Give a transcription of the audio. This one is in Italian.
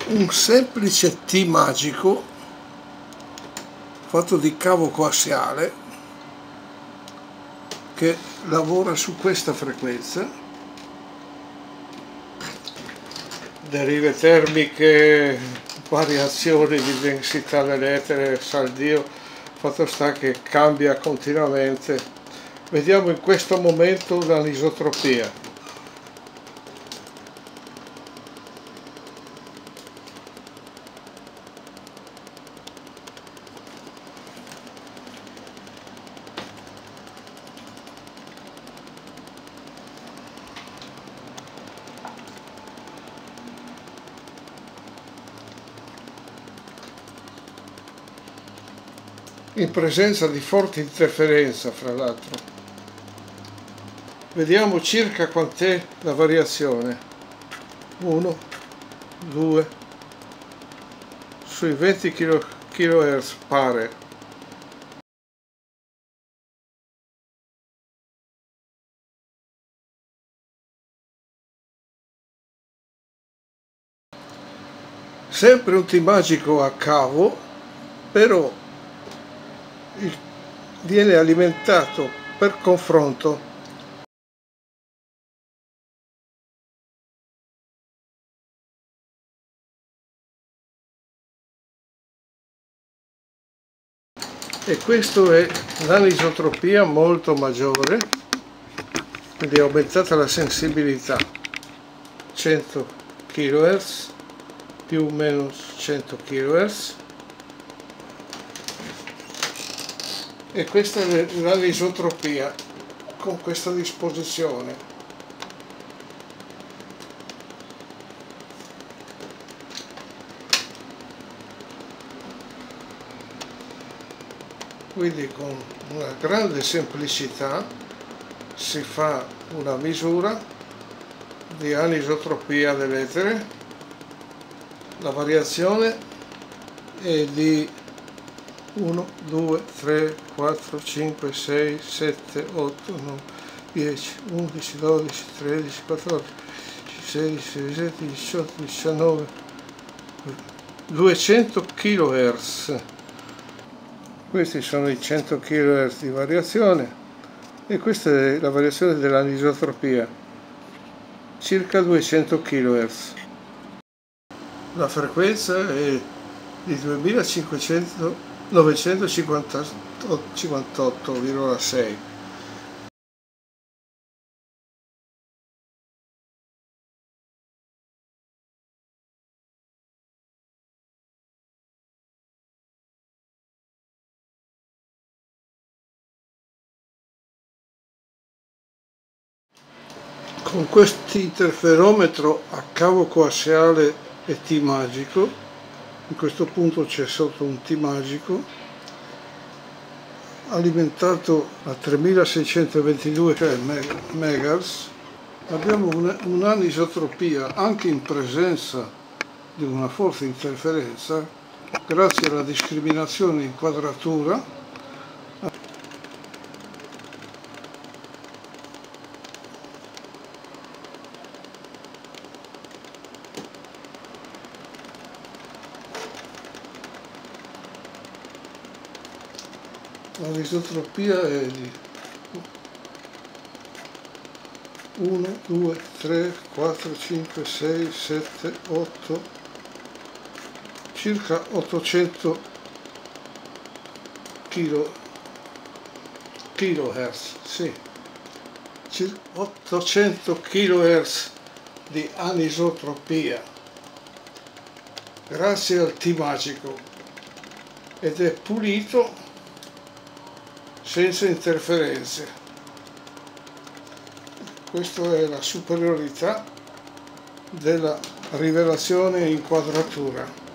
un semplice T magico fatto di cavo coassiale che lavora su questa frequenza, derive termiche, variazioni di densità dell'etere, saldio, fatto sta che cambia continuamente. Vediamo in questo momento l'anisotropia. In presenza di forte interferenza, fra l'altro. Vediamo circa quant'è la variazione. 1, 2, sui 20 kHz pare. Sempre un T magico a cavo, però viene alimentato per confronto e questo è l'anisotropia molto maggiore, quindi è aumentata la sensibilità 100 kHz più o meno 100 kHz. E questa è l'anisotropia con questa disposizione. Quindi con una grande semplicità si fa una misura di anisotropia dell'etere. La variazione è di 1, 2, 3, 4, 5, 6, 7, 8, 9, 10, 11, 12, 13, 14, 16, 17, 18, 19, 200 kHz. Questi sono i 100 kHz di variazione e questa è la variazione dell'anisotropia, circa 200 kHz. La frequenza è di 2958,6. Con questo interferometro a cavo coassiale e T magico, in questo punto c'è sotto un T magico, alimentato a 3622 MHz, abbiamo un'anisotropia anche in presenza di una forte interferenza, grazie alla discriminazione inquadratura. L'anisotropia è di 1, 2, 3, 4, 5, 6, 7, 8, circa 800 kHz, sì, 800 kHz di anisotropia, grazie al T magico, ed è pulito senza interferenze. Questa è la superiorità della rivelazione in inquadratura.